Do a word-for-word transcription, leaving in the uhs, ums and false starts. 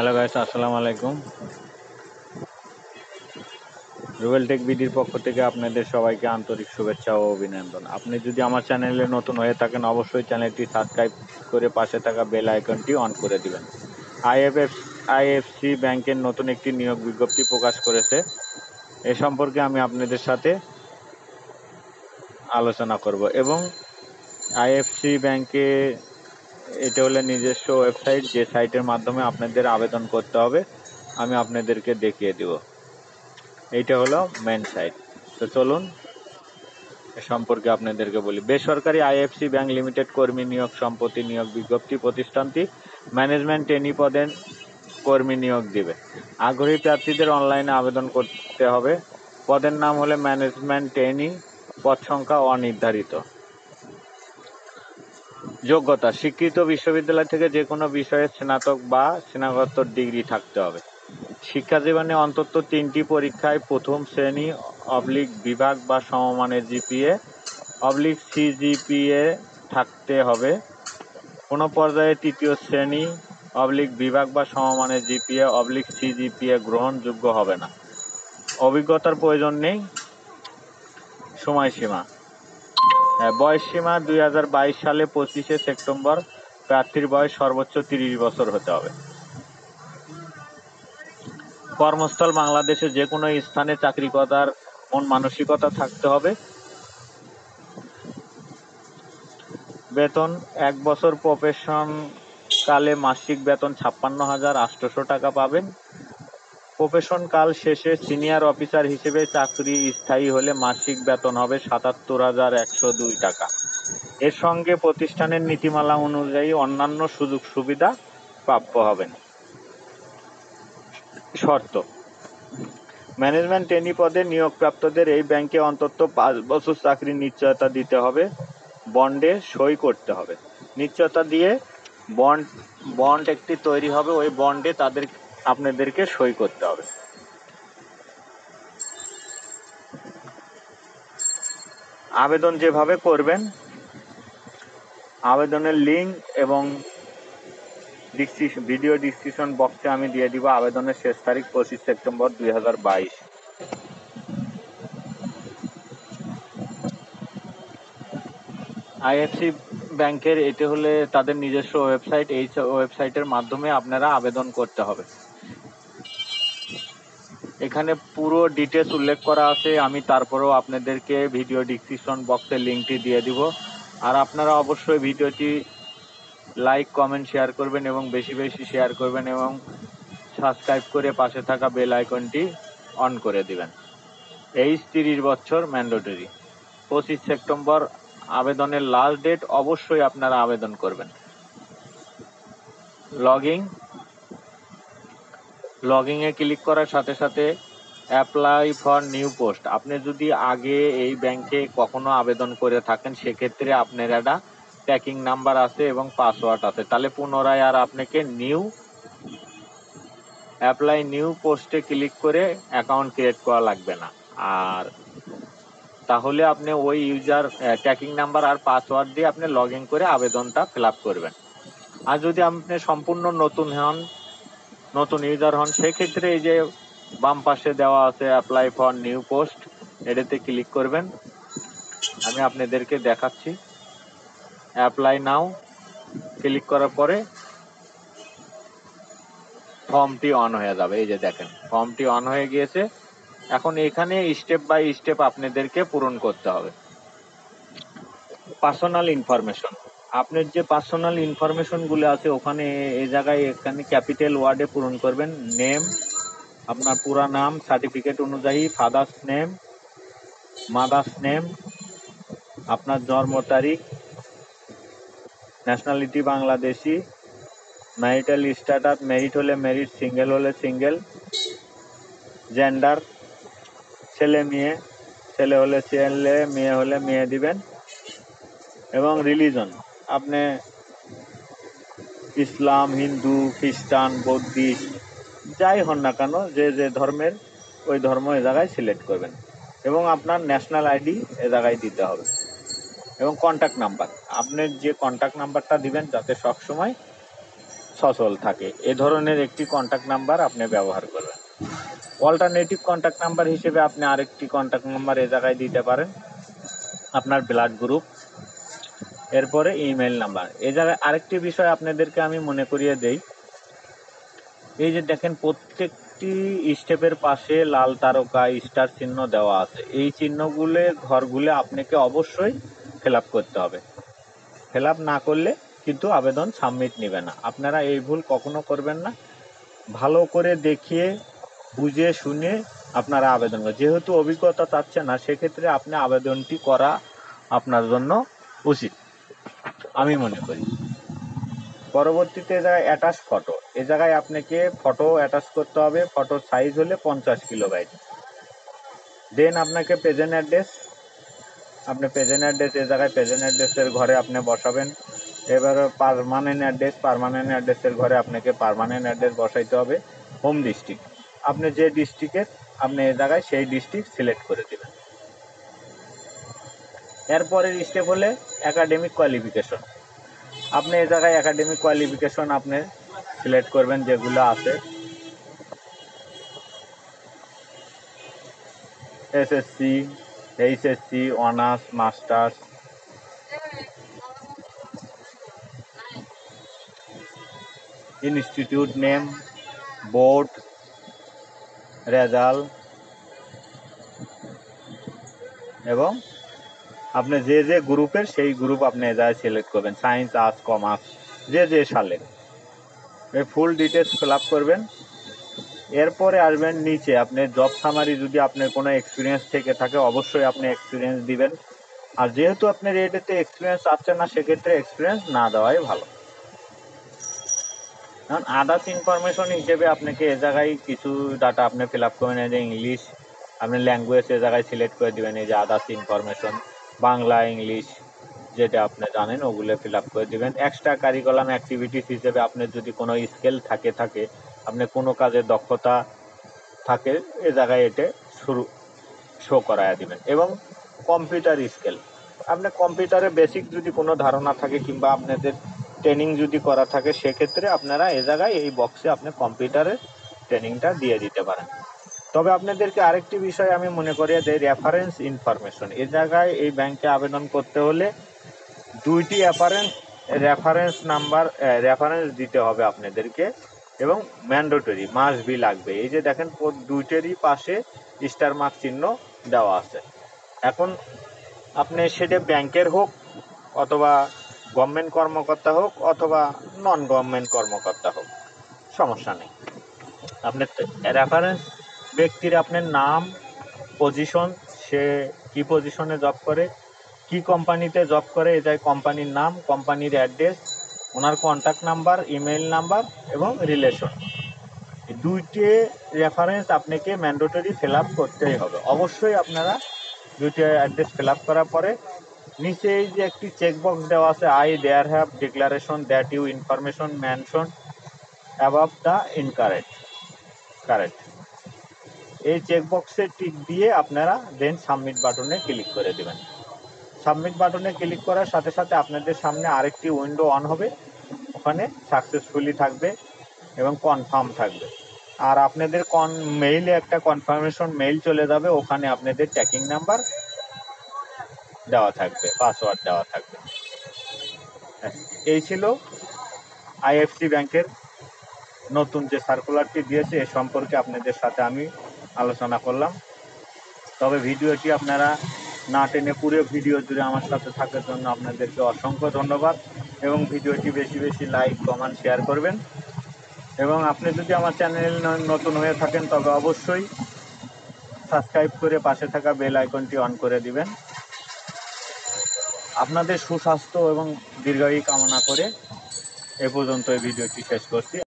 Hello guys, আসসালামু আলাইকুম। Rubel take বিডির পক্ষ থেকে আপনাদের সবাইকে আন্তরিক শুভেচ্ছা ও অভিনন্দন। আপনি যদি আমার চ্যানেলে নতুন হয়ে থাকেন, অবশ্যই চ্যানেলটি সাবস্ক্রাইব করে পাশে থাকা বেল আইকনটি অন করে দিবেন। আইএফএফ আইএফসি ব্যাংকের নতুন একটি নিয়োগ বিজ্ঞপ্তি প্রকাশ করেছে। এ সম্পর্কে আমি আপনাদের সাথে আলোচনা করব এবং আইএফসি ব্যাংকে এটা হলো নিজস্ব ওয়েবসাইট, যে সাইটের মাধ্যমে আপনাদের আবেদন করতে হবে আমি আপনাদেরকে দেখিয়ে দিব। এইটা হলো মেন সাইট। তো চলুন এ সম্পর্কে আপনাদেরকে বলি। বেসরকারি আইএফসি ব্যাংক লিমিটেড কর্মী নিয়োগ সম্পত্তি নিয়োগ বিজ্ঞপ্তি। প্রতিষ্ঠানটি ম্যানেজমেন্ট ট্রেনি পদে কর্মী নিয়োগ দিবে। আগ্রহী প্রার্থীদের অনলাইনে আবেদন করতে হবে। পদের নাম হলে ম্যানেজমেন্ট ট্রেনি, পদ সংখ্যা অনির্ধারিত। যোগ্যতা: স্বীকৃত বিশ্ববিদ্যালয় থেকে যে কোনো বিষয়ে স্নাতক বা স্নাতকোত্তর ডিগ্রি থাকতে হবে। শিক্ষা জীবনে অন্তত তিনটি পরীক্ষায় প্রথম শ্রেণী অবলিক বিভাগ বা সমমানের জিপিএ অবলিক সিজিপিএ থাকতে হবে। কোনো পর্যায়ে তৃতীয় শ্রেণী অবলিক বিভাগ বা সমমানের জিপিএ অবলিক সিজিপিএ গ্রহণযোগ্য হবে না। অভিজ্ঞতার প্রয়োজন নেই। সময়সীমা: বয়সসীমা দুই হাজার বাইশ সালে পঁচিশে সেপ্টেম্বর। প্রার্থীর বয়স সর্বোচ্চ তিরিশ বছর হতে হবে। কর্মস্থল: বাংলাদেশে যে কোনো স্থানে চাকরি করার মন মানসিকতা থাকতে হবে। বেতন: এক বছর প্রফেশন কালে মাসিক বেতন ছাপ্পান্ন হাজার আটশোশো টাকা পাবেন। প্রফেশন কাল শেষে সিনিয়র অফিসার হিসেবে চাকরি স্থায়ী হলে মাসিক বেতন হবে সাতাত্তর হাজার একশো দুই টাকা। এর সঙ্গে প্রতিষ্ঠানের নীতিমালা অনুযায়ী অন্যান্য সুযোগ সুবিধা প্রাপ্য হবেন। শর্ত: ম্যানেজমেন্ট ট্রেনি পদে নিয়োগপ্রাপ্তদের এই ব্যাংকে অন্তত পাঁচ বছর চাকরির নিশ্চয়তা দিতে হবে। বন্ডে সই করতে হবে। নিশ্চয়তা দিয়ে বন্ড বন্ড একটি তৈরি হবে, ওই বন্ডে তাদের আপনাদেরকে সই করতে হবে। আবেদন যেভাবে করবেন, আবেদনের লিঙ্ক এবং ভিডিও ডিসক্রিপশন বক্সে আমি দিয়ে দিব। আবেদনের শেষ তারিখ পঁচিশ সেপ্টেম্বর দুই হাজার বাইশ। আইএফসি ব্যাংকের এটি হলে তাদের নিজস্ব ওয়েবসাইট। এই ওয়েবসাইটের মাধ্যমে আপনারা আবেদন করতে হবে। এখানে পুরো ডিটেলস উল্লেখ করা আছে, আমি তারপরেও আপনাদেরকে ভিডিও ডিসক্রিপশন বক্সে লিঙ্কটি দিয়ে দিব। আর আপনারা অবশ্যই ভিডিওটি লাইক কমেন্ট শেয়ার করবেন এবং বেশি বেশি শেয়ার করবেন এবং সাবস্ক্রাইব করে পাশে থাকা বেল আইকনটি অন করে দিবেন। এইজ তিরিশ বছর ম্যান্ডেটরি। পঁচিশ সেপ্টেম্বর আবেদনের লাস্ট ডেট। অবশ্যই আপনারা আবেদন করবেন। লগইন লগইনে ক্লিক করার সাথে সাথে অ্যাপ্লাই ফর নিউ পোস্ট। আপনি যদি আগে এই ব্যাংকে কখনো আবেদন করে থাকেন, সেক্ষেত্রে আপনার একটা ট্র্যাকিং নাম্বার আছে এবং পাসওয়ার্ড আছে, তাহলে পুনরায় আর আপনাকে নিউ অ্যাপ্লাই নিউ পোস্টে ক্লিক করে অ্যাকাউন্ট ক্রিয়েট করা লাগবে না। আর তাহলে আপনি ওই ইউজার ট্র্যাকিং নাম্বার আর পাসওয়ার্ড দিয়ে আপনি লগ ইন করে আবেদনটা ফিল আপ করবেন। আর যদি আপনি সম্পূর্ণ নতুন হন, নতুন ইউজার হন, সেক্ষেত্রে এই যে বাম পাশে দেওয়া আছে অ্যাপ্লাই ফর নিউ পোস্ট, এটাতে ক্লিক করবেন। আমি আপনাদেরকে দেখাচ্ছি। অ্যাপ্লাই নাও ক্লিক করার পরে ফর্মটি অন হয়ে যাবে। এই যে দেখেন, ফর্মটি অন হয়ে গিয়েছে। এখন এখানে স্টেপ বাই স্টেপ আপনাদেরকে পূরণ করতে হবে। পার্সোনাল ইনফরমেশন, আপনার যে পার্সোনাল ইনফরমেশনগুলো আছে ওখানে এই জায়গায় এখানে ক্যাপিটাল ওয়ার্ডে পূরণ করবেন। নেম, আপনার পুরা নাম, সার্টিফিকেট অনুযায়ী ফাদার্স নেম, মাদার্স নেম, আপনার জন্ম তারিখ, nationality Bangladeshi, marital status, married হলে মেরিট, সিঙ্গেল হলে সিঙ্গেল, জেন্ডার ছেলে মেয়ে, ছেলে হলে ছেলে, মেয়ে হলে মেয়ে দিবেন, এবং রিলিজন আপনি ইসলাম, হিন্দু, খ্রিস্টান, বৌদ্ধিস্ট যাই হন না কেন, যে যে ধর্মের ওই ধর্ম এ জায়গায় সিলেক্ট করবেন এবং আপনার ন্যাশনাল আইডি এ জায়গায় দিতে হবে এবং কন্ট্যাক্ট নাম্বার, আপনার যে কন্ট্যাক্ট নাম্বারটা দিবেন যাতে সবসময় সচল থাকে। এ ধরনের একটি কন্ট্যাক্ট নাম্বার আপনি ব্যবহার করবেন। অল্টারনেটিভ কন্ট্যাক্ট নাম্বার হিসেবে আপনি আরেকটি কন্ট্যাক্ট নাম্বার এ জায়গায় দিতে পারেন, আপনার ব্লাড গ্রুপ, এরপরে ইমেল নাম্বার। এ জায়গায় আরেকটি বিষয় আপনাদেরকে আমি মনে করিয়ে দেই, এই যে দেখেন প্রত্যেকটি স্টেপের পাশে লাল তারকা স্টার চিহ্ন দেওয়া আছে। এই চিহ্নগুলো ঘরগুলো আপনাকে অবশ্যই ফিল আপ করতে হবে। ফিল আপ না করলে কিন্তু আবেদন সাবমিট নেবে না। আপনারা এই ভুল কখনো করবেন না। ভালো করে দেখিয়ে বুঝে শুনে আপনারা আবেদন করেন। যেহেতু অভিজ্ঞতা চাচ্ছে না, সেক্ষেত্রে আপনি আবেদনটি করা আপনার জন্য উচিত আমি মনে করি। পরবর্তীতে এ জায়গায় অ্যাটাচ ফটো, এ জায়গায় আপনাকে ফটো অ্যাটাচ করতে হবে। ফটোর সাইজ হলে পঞ্চাশ কিলোবাইট। দেন আপনাকে প্রেজেন্ট অ্যাড্রেস, আপনি প্রেজেন্ট অ্যাড্রেস এ জায়গায় প্রেজেন্ট অ্যাড্রেসের ঘরে আপনি বসাবেন। এবার পার্মানেন্ট অ্যাড্রেস, পার্মানেন্ট অ্যাড্রেসের ঘরে আপনাকে পার্মানেন্ট অ্যাড্রেস বসাইতে হবে। হোম ডিস্ট্রিক্ট, আপনি যে ডিস্ট্রিক্টের আপনি এ জায়গায় সেই ডিস্ট্রিক্ট সিলেক্ট করে দেবেন। এরপরের স্টেপ হলে একাডেমিক কোয়ালিফিকেশন। আপনি এ জায়গায় একাডেমিক কোয়ালিফিকেশন আপনি সিলেক্ট করবেন যেগুলো আছে, SSC, HSC, honours, masters, institute name, board result, এবং আপনি যে যে গ্রুপের সেই গ্রুপ আপনি এ জায়গায় সিলেক্ট করবেন, সায়েন্স, আর্টস, কমার্স, যে যে সালে। এই ফুল ডিটেলস ফিল আপ করবেন। এরপরে আসবেন নিচে, আপনি জব সামারি, যদি আপনার কোনো এক্সপিরিয়েন্স থেকে থাকে অবশ্যই আপনি এক্সপিরিয়েন্স দিবেন। আর যেহেতু আপনার এটাতে এক্সপিরিয়েন্স চাচ্ছেন না, সেক্ষেত্রে এক্সপিরিয়েন্স না দেওয়াই ভালো। কারণ আদার্স ইনফরমেশন হিসেবে আপনাকে এ জায়গায় কিছু ডাটা আপনি ফিল আপ করবেন। এই যে ইংলিশ, আপনি ল্যাঙ্গুয়েজ এ জায়গায় সিলেক্ট করে দেবেন। এই যে আদার্স ইনফরমেশন, বাংলা, ইংলিশ যেটা আপনি জানেন ওগুলো ফিল আপ করে দেবেন। এক্সট্রা কারিকুলাম অ্যাক্টিভিটিস হিসেবে আপনার যদি কোনো স্কিল থাকে থাকে আপনি কোনো কাজে দক্ষতা থাকে, এ জায়গায় এটা শুরু শো করায়া দিবেন। এবং কম্পিউটার স্কিল, আপনার কম্পিউটারে বেসিক যদি কোনো ধারণা থাকে কিংবা আপনাদের ট্রেনিং যদি করা থাকে, সেক্ষেত্রে আপনারা এ জায়গায় এই বক্সে আপনি কম্পিউটারের ট্রেনিংটা দিয়ে দিতে পারেন। তবে আপনাদেরকে আরেকটি বিষয় আমি মনে করি যে রেফারেন্স ইনফরমেশন, এ জায়গায় এই ব্যাংকে আবেদন করতে হলে দুইটি রেফারেন্স রেফারেন্স নাম্বার রেফারেন্স দিতে হবে আপনাদেরকে, এবং ম্যান্ডেটরি মাস্ট বি লাগবে। এই যে দেখেন দুইটারই পাশে স্টার মার্ক চিহ্ন দেওয়া আছে। এখন আপনি সেটা ব্যাংকের হোক অথবা গভর্নমেন্ট কর্মকর্তা হোক অথবা নন গভর্নমেন্ট কর্মকর্তা হোক, সমস্যা নেই। আপনার রেফারেন্স ব্যক্তির আপনার নাম, পজিশন, সে কি পজিশনে জব করে, কি কোম্পানিতে জব করে, এই যায় কোম্পানির নাম, কোম্পানির address, owner contact number, email number এবং রিলেশন, দুইটি রেফারেন্স আপনাকে ম্যান্ডেটরি ফিল আপ করতেই হবে। অবশ্যই আপনারা দুইটি অ্যাড্রেস ফিল আপ করার পরে নিচে এই যে একটি চেকবক্স দেওয়া আছে, I there have declaration that you information mention above the incorrect correct, এই চেকবক্সে টিক দিয়ে আপনারা দেন সাবমিট বাটনে ক্লিক করে দেবেন। সাবমিট বাটনে ক্লিক করার সাথে সাথে আপনাদের সামনে আরেকটি উইন্ডো অন হবে, ওখানে সাকসেসফুলি থাকবে এবং কনফার্ম থাকবে। আর আপনাদের কন মেইলে একটা কনফার্মেশন মেইল চলে যাবে, ওখানে আপনাদের ট্র্যাকিং নাম্বার দেওয়া থাকবে, পাসওয়ার্ড দেওয়া থাকবে। এই ছিল আইএফসি ব্যাংকের নতুন যে সার্কুলারটি দিয়েছে এ সম্পর্কে আপনাদের সাথে আমি আলোচনা করলাম। তবে ভিডিওটি আপনারা না টেনে পুরো ভিডিও জুড়ে আমার সাথে থাকার জন্য আপনাদেরকে অসংখ্য ধন্যবাদ, এবং ভিডিওটি বেশি বেশি লাইক, কমেন্ট, শেয়ার করবেন। এবং আপনি যদি আমার চ্যানেল নতুন হয়ে থাকেন তবে অবশ্যই সাবস্ক্রাইব করে পাশে থাকা বেল আইকনটি অন করে দিবেন। আপনাদের সুস্বাস্থ্য এবং দীর্ঘায়ু কামনা করে এ পর্যন্ত এই ভিডিওটি শেষ করছি।